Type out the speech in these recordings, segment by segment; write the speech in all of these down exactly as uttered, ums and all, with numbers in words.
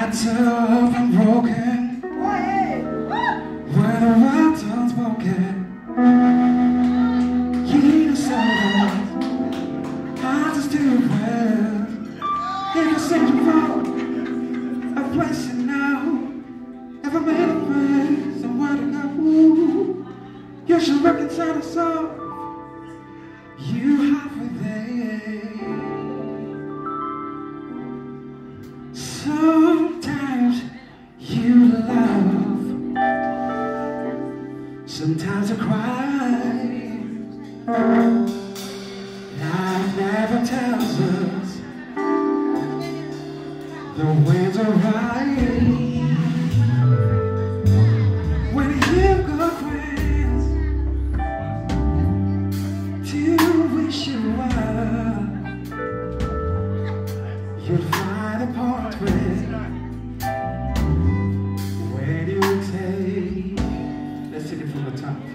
hearts are often broken when the world's unspoken. You need a someone, hearts are still well. If you're searching for a place you know, if I made a place somewhere to go, you should look inside us all. You have within. Sometimes you love, sometimes I cry. Life never tells us the winds are right. When you've got friends to wish you well, you'll find a portrait when you take. Let's take it from the top.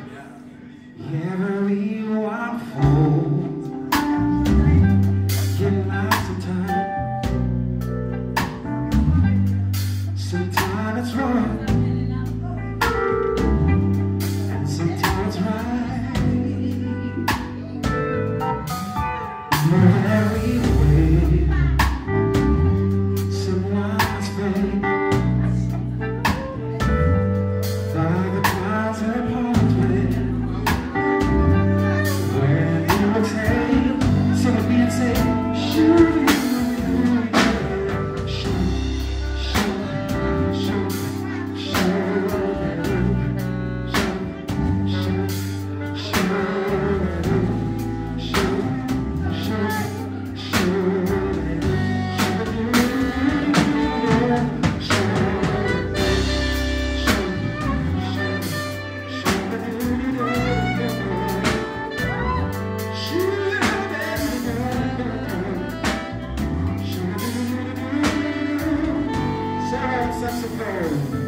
Everyone falls, get lots of time. Sometimes it's wrong, and sometimes it's right. Move every way, someone's fate. By the clouds that part with, when you will take, sing with me and say, shoot it. Saxophone.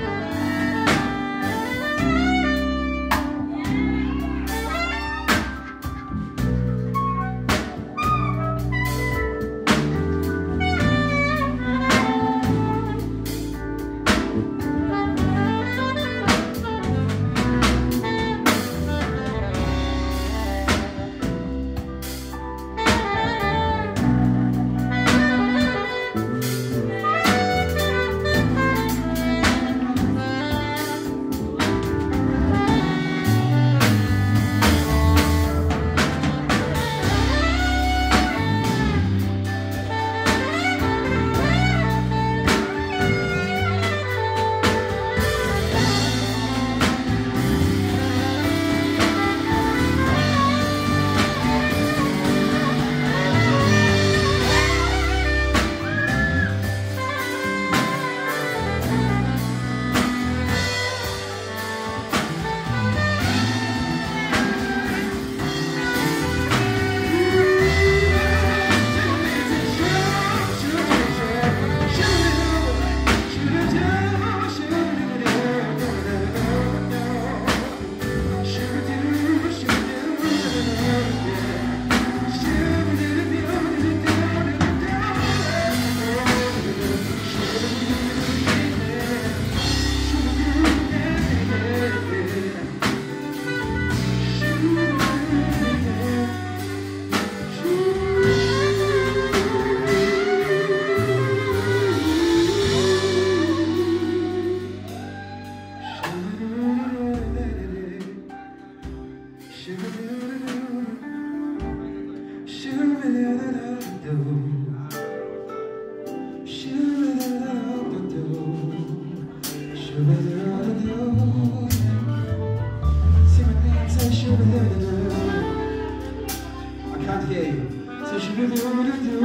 I can't hear you. So she do do do do.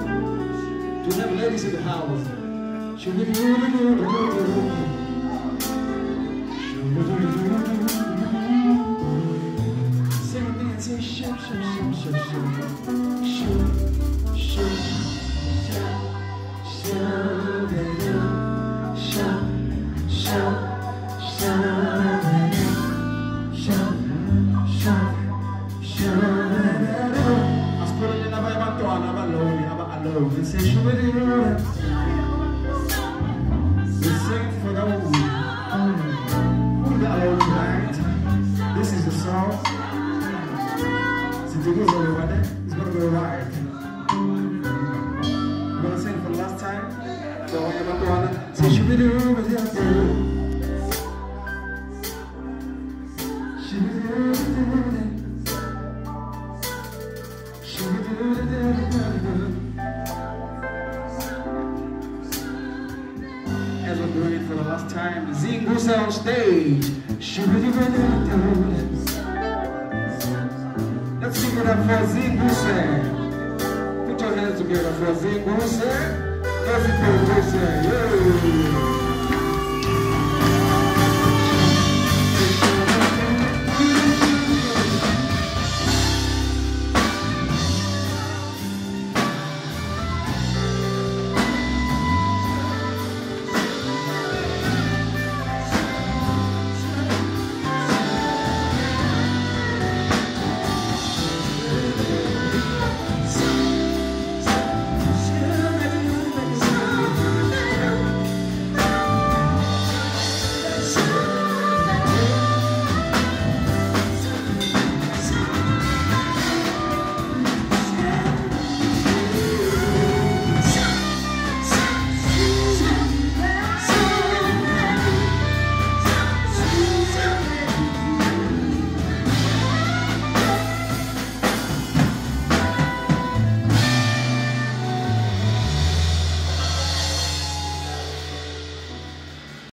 Do we have ladies in the house? She do do do do do. Sing with me and say shoo shoo shoo shoo shoo shoo shoo shoo shoo shoo shoo. Say shoo. goes over there. It's gonna go right. I'm gonna sing for the last time. So I'm gonna go on. Say she be do with your girl. She be do with it. She be do with it. As we're doing it for the last time, Zingusa on stage. She be do with it. Let's sing it up for Zingusa. Put your hands together for Zingusa. Everybody say, yeah.